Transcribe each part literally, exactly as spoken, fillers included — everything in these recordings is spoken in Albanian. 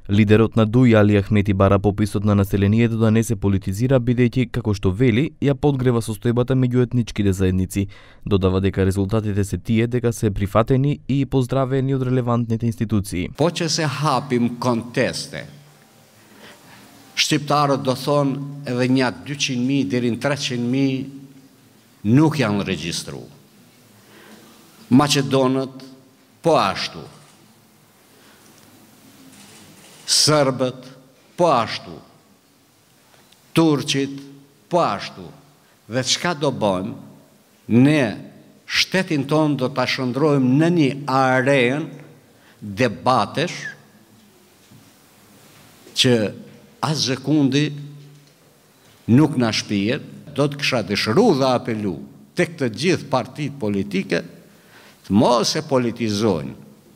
Лидерот на ДУИ Али Ахмети бара пописот на населението да не се политизира, бидејќи, како што вели, ја подгрева состојбата меѓу етничките заедници. Додава дека резултатите се тие дека се прифатени и поздравени од релевантните институции. Po që se hapim konteste, shqiptarët do thonë edhe një dyqind mijë deri në treqind mijë nuk janë regjistruar. Maqedonët po ashtu. Sërbët po ashtu. Turqit po ashtu. Dhe çka do bëjmë? Ne shtetin ton do ta shndrojmë në një arenë debatesh që asgjë kundi nuk na shpihet. Do të kisha dëshiruar dhe apelu tek të gjithë partitë politike të mos e politizojnë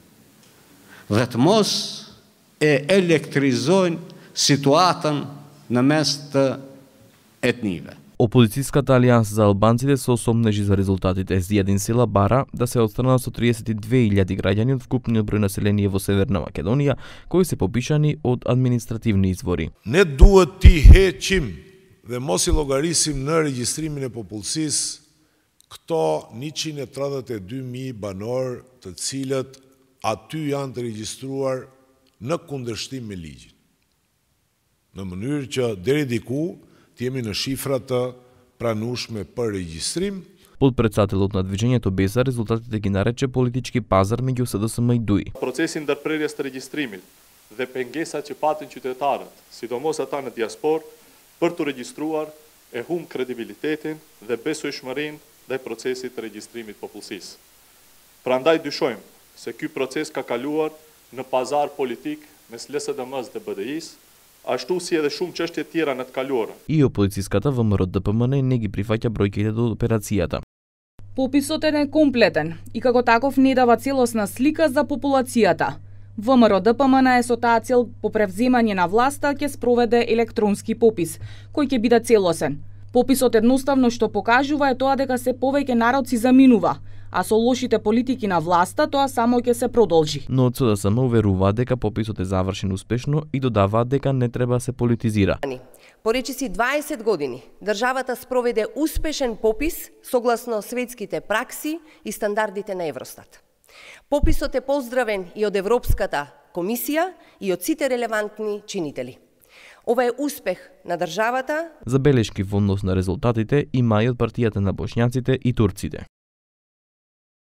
dhe të mos e elektrizojnë situatën në mes të etnive. Опозицијската алијанса за албанците се осомнежи за резултатите. Зијадин Села бара да се отстранат со триесет и две илјади граѓани од вкупниот број население во Северна Македонија, кои се попишани од административни извори. Не дуhet ti heqim dhe mos i llogarisim në regjistrimin e popullsisë këto njëqind e tridhjetë e dy mijë banor të cilët aty janë të regjistruar në kundërshtim me ligjin. Në mënyrë që deri diku të jemi në shifra të pranueshme për regjistrim. Подпредседателот на движењето Беса резултатите ги нарече политички пазар меѓу С Д С М и ДУИ. Процеси ndërprerjes të regjistrimit dhe pengesat që patin qytetarët, sidomos ata në diasporë, për të regjistruar e humb kredibilitetin dhe besojshmërinë ndaj procesit të regjistrimit popullsisë. Prandaj dyshojmë se ky proces ka kaluar në pazar politik mes L S D M-s dhe B D I-s, ashtu si edhe shumë çështje tjera në të kaluarën. И опозицијската В М Р Д П М Н не ги прифаќа бројките до операцијата. Пописот е некомплетен и како таков не дава целосна слика за популацијата. В М Р Д П М Н е со таа цел по превземање на власта ќе спроведе електронски попис, кој ќе биде целосен. Пописот едноставно што покажува е тоа дека се повеќе народ си заминува, а со лошите политики на власта тоа само ќе се продолжи. Но од С Д С М уверуваат дека пописот е завршен успешно и додаваат дека не треба да се политизира. По речиси дваесет години, државата спроведе успешен попис согласно светските пракси и стандардите на Евростат. Пописот е поздравен и од Европската комисија и од сите релевантни чинители. Ова е успех на државата. Забелешки во однос на резултатите има и од партијата на бошњаците и турците.